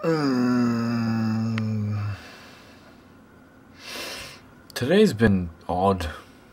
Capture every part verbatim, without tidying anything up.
Um, today's been odd.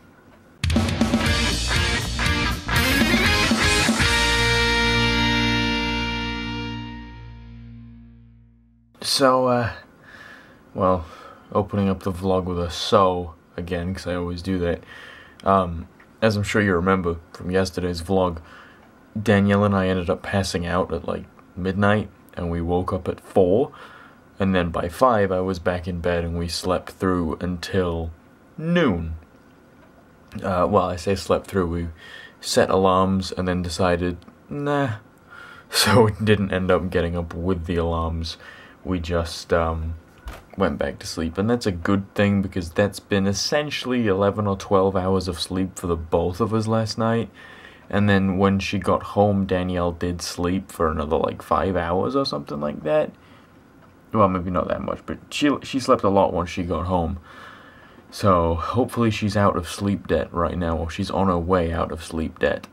So, uh, well, opening up the vlog with a so again, because I always do that. Um, as I'm sure you remember from yesterday's vlog, Danielle and I ended up passing out at like midnight, and we woke up at four, and then by five I was back in bed and we slept through until noon. Uh, well, I say slept through, we set alarms and then decided, nah, so we didn't end up getting up with the alarms. We just um, went back to sleep, and that's a good thing because that's been essentially eleven or twelve hours of sleep for the both of us last night. And then when she got home, Danielle did sleep for another like five hours or something like that. Well, maybe not that much, but she she slept a lot once she got home. So hopefully she's out of sleep debt right now, or she's on her way out of sleep debt.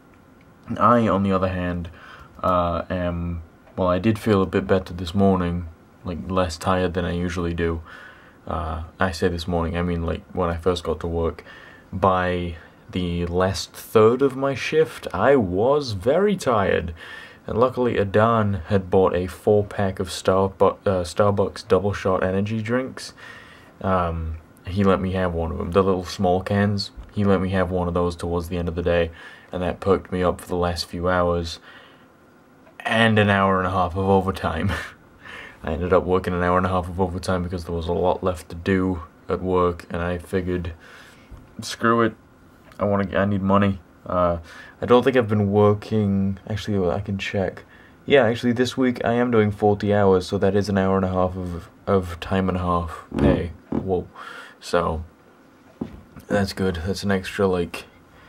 I, on the other hand, uh, am, well, I did feel a bit better this morning, like less tired than I usually do. Uh, I say this morning, I mean like when I first got to work. By the last third of my shift, I was very tired. And luckily Adan had bought a four pack of Starbu- uh, Starbucks double shot energy drinks. Um, he let me have one of them, the little small cans. He let me have one of those towards the end of the day, and that perked me up for the last few hours. And an hour and a half of overtime. I ended up working an hour and a half of overtime because there was a lot left to do at work, and I figured, screw it, I want to. I need money. Uh, I don't think I've been working. Actually, I can check. Yeah, actually, this week I am doing forty hours, so that is an hour and a half of of time and a half pay. Whoa, so that's good. That's an extra like.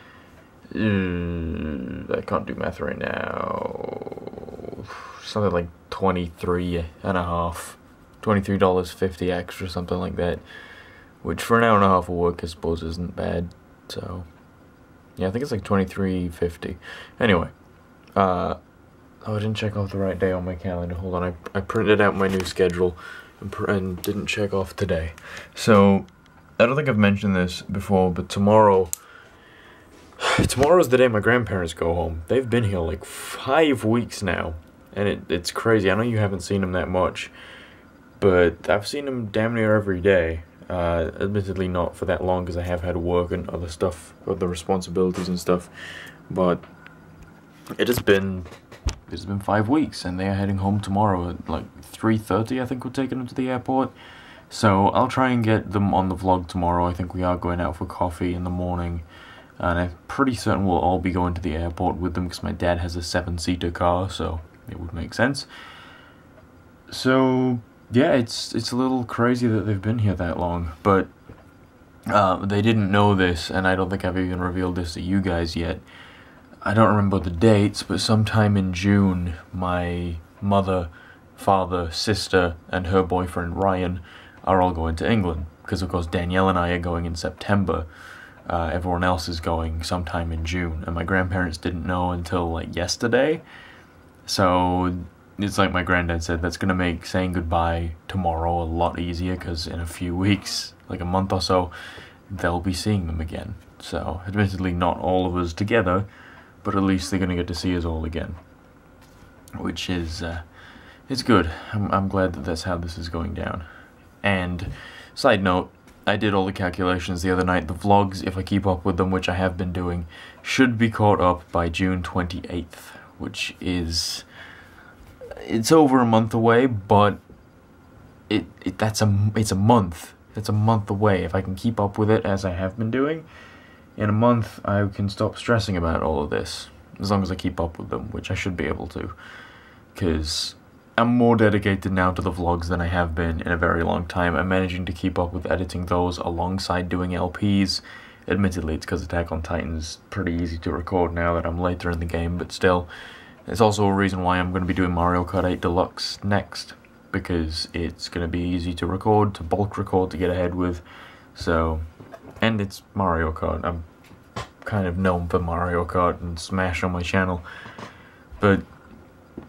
Uh, I can't do math right now. Something like twenty-three and a half, twenty-three dollars fifty extra, something like that. Which for an hour and a half of work, I suppose, isn't bad. So. Yeah, I think it's like twenty-three fifty. Anyway, uh, oh, I didn't check off the right day on my calendar. Hold on, I I printed out my new schedule and, pr- and didn't check off today. So, I don't think I've mentioned this before, but tomorrow, tomorrow's the day my grandparents go home. They've been here like five weeks now, and it it's crazy. I know you haven't seen them that much, but I've seen them damn near every day. Uh, admittedly not for that long because I have had work and other stuff, other responsibilities and stuff, but it has been, it's been five weeks and they are heading home tomorrow at like three thirty, I think we're taking them to the airport, so I'll try and get them on the vlog tomorrow. I think we are going out for coffee in the morning, and I'm pretty certain we'll all be going to the airport with them because my dad has a seven-seater car, so it would make sense. So yeah, it's it's a little crazy that they've been here that long, but uh, they didn't know this, and I don't think I've even revealed this to you guys yet. I don't remember the dates, but sometime in June, my mother, father, sister, and her boyfriend Ryan are all going to England, because of course Danielle and I are going in September. Uh, everyone else is going sometime in June, and my grandparents didn't know until like yesterday, so it's like my granddad said, that's going to make saying goodbye tomorrow a lot easier, because in a few weeks, like a month or so, they'll be seeing them again. So, admittedly not all of us together, but at least they're going to get to see us all again. Which is, uh, it's good. I'm, I'm glad that that's how this is going down. And, side note, I did all the calculations the other night. The vlogs, if I keep up with them, which I have been doing, should be caught up by June twenty-eighth, which is... It's over a month away, but it, it that's a it's a month. It's a month away. If I can keep up with it as I have been doing, in a month I can stop stressing about all of this. As long as I keep up with them, which I should be able to, because I'm more dedicated now to the vlogs than I have been in a very long time. I'm managing to keep up with editing those alongside doing L Ps. Admittedly, it's because Attack on Titan's pretty easy to record now that I'm later in the game, but still. It's also a reason why I'm going to be doing Mario Kart eight Deluxe next, because it's going to be easy to record, to bulk record, to get ahead with, so, and it's Mario Kart. I'm kind of known for Mario Kart and Smash on my channel, but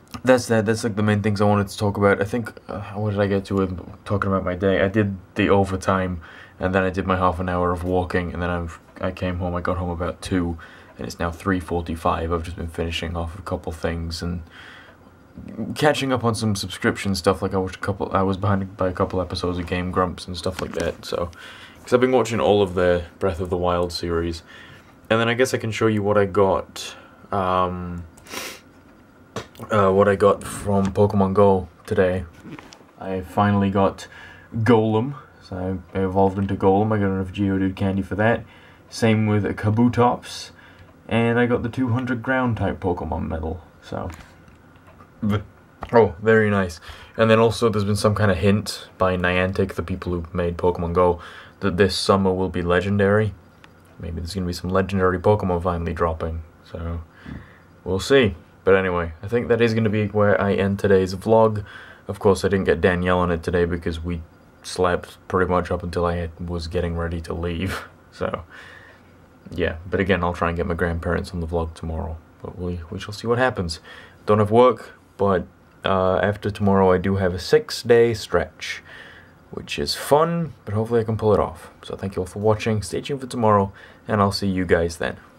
that's that. That's like the main things I wanted to talk about. I think, uh, what did I get to with talking about my day? I did the overtime, and then I did my half an hour of walking, and then I've, I came home, I got home about two, and it's now three forty-five. I've just been finishing off a couple things, and catching up on some subscription stuff. Like I watched a couple, I was behind by a couple episodes of Game Grumps and stuff like that, so, because I've been watching all of the Breath of the Wild series. And then I guess I can show you what I got, um, uh, what I got from Pokemon Go today. I finally got Golem, so I evolved into Golem. I got enough Geodude candy for that. Same with a Kabutops, and I got the two hundred ground type Pokemon medal, so. Oh, very nice. And then also there's been some kind of hint by Niantic, the people who made Pokemon Go, that this summer will be legendary. Maybe there's going to be some legendary Pokemon finally dropping, so we'll see. But anyway, I think that is going to be where I end today's vlog. Of course, I didn't get Danielle on it today because we slept pretty much up until I was getting ready to leave. So, yeah. But again, I'll try and get my grandparents on the vlog tomorrow. But we, we shall see what happens. Don't have work, but uh, after tomorrow I do have a six-day stretch, which is fun, but hopefully I can pull it off. So thank you all for watching, stay tuned for tomorrow, and I'll see you guys then.